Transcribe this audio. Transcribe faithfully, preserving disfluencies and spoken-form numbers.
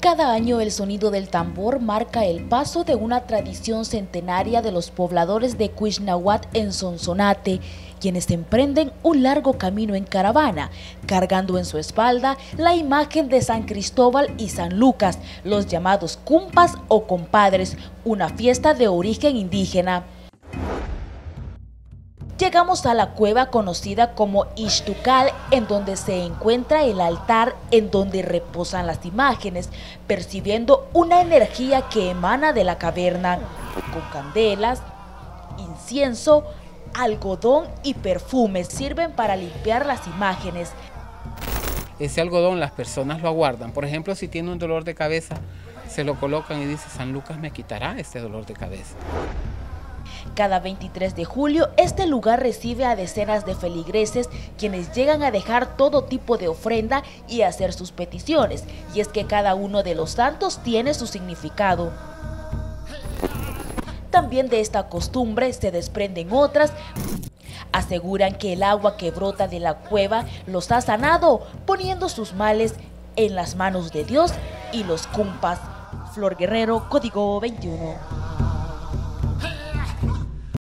Cada año el sonido del tambor marca el paso de una tradición centenaria de los pobladores de Cuixnahuat en Sonsonate, quienes emprenden un largo camino en caravana, cargando en su espalda la imagen de San Cristóbal y San Lucas, los llamados cumpas o compadres, una fiesta de origen indígena. Llegamos a la cueva conocida como Ixtucal, en donde se encuentra el altar en donde reposan las imágenes, percibiendo una energía que emana de la caverna, con candelas, incienso, algodón y perfumes sirven para limpiar las imágenes. Ese algodón las personas lo aguardan. Por ejemplo, si tiene un dolor de cabeza, se lo colocan y dice: San Lucas me quitará este dolor de cabeza. Cada veintitrés de julio, este lugar recibe a decenas de feligreses quienes llegan a dejar todo tipo de ofrenda y hacer sus peticiones. Y es que cada uno de los santos tiene su significado. También de esta costumbre se desprenden otras. Aseguran que el agua que brota de la cueva los ha sanado, poniendo sus males en las manos de Dios y los cumpas. Flor Guerrero, Código veintiuno.